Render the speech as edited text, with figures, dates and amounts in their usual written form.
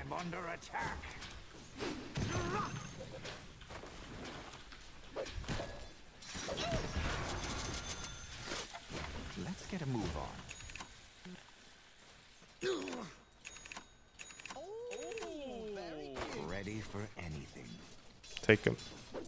I'm under attack. Let's get a move on. Oh, very good. Ready for anything. Take him.